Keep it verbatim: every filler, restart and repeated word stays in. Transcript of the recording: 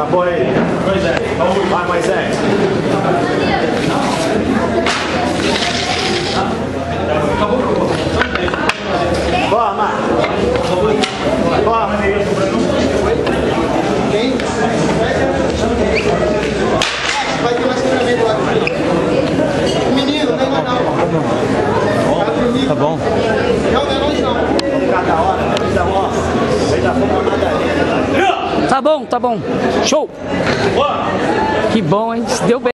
Acabou aí. Moisés. Vai, Moisés. Bora, Marcos. Bora. Vai ter mais treinamento lá. Menino, não é não. Tá bom. Não, não é nós não. Cada hora, cada hora. Fez a forma Madalena. Tá bom, tá bom. Show. Que bom, hein? Deu bem.